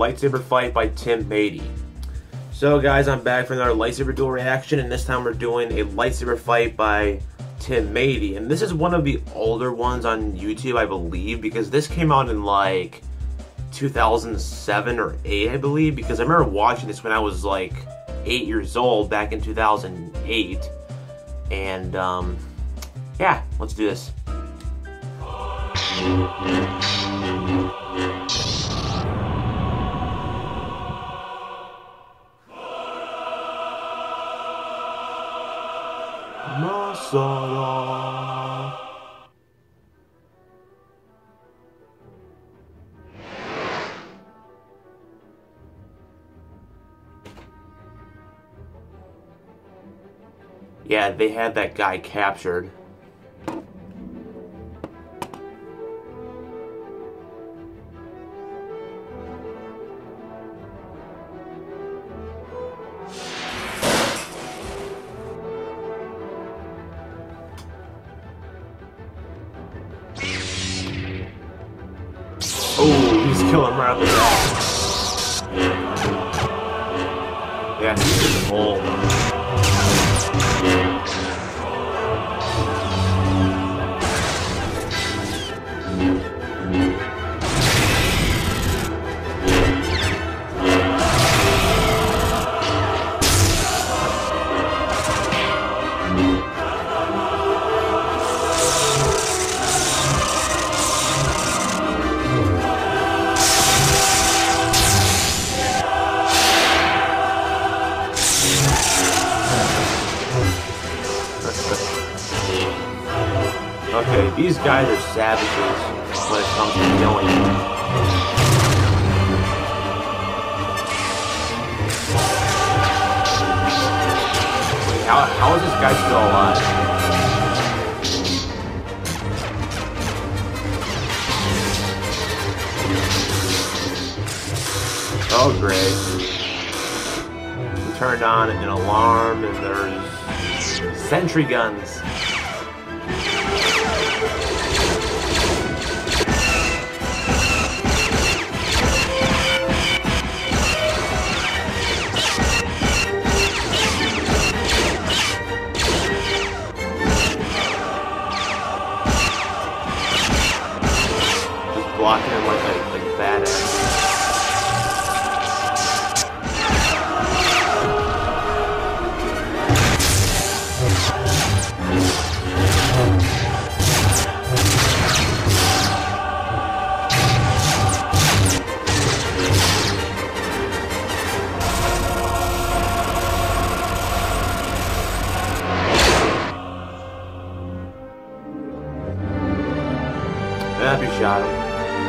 lightsaber fight by Tim Beatty. So guys, I'm back for another lightsaber duel reaction, and this time we're doing a lightsaber fight by Tim Beatty. And this is one of the older ones on YouTube, I believe, because this came out in like 2007 or 8, I believe, because I remember watching this when I was like 8 years old back in 2008. And yeah, let's do this. Masala. Yeah, they had that guy captured. Oh, he's killing him right off the bat. Yeah, he's in the hole. Okay, these guys are savages when it comes to killing. Wait, how is this guy still alive? Oh, great. We turned on an alarm and there's sentry guns. Blocking him like a badass. That'd be shot him.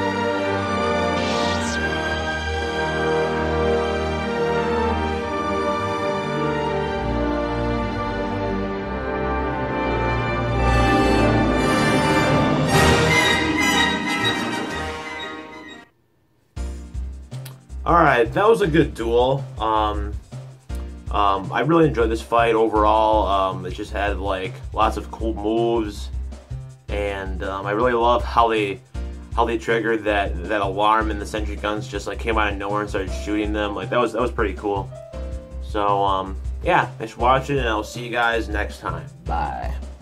Alright, that was a good duel. I really enjoyed this fight overall. It just had like lots of cool moves, and I really love how they triggered that alarm, and the sentry guns just like came out of nowhere and started shooting them. Like that was pretty cool. So yeah, thanks for watching, and I'll see you guys next time. Bye.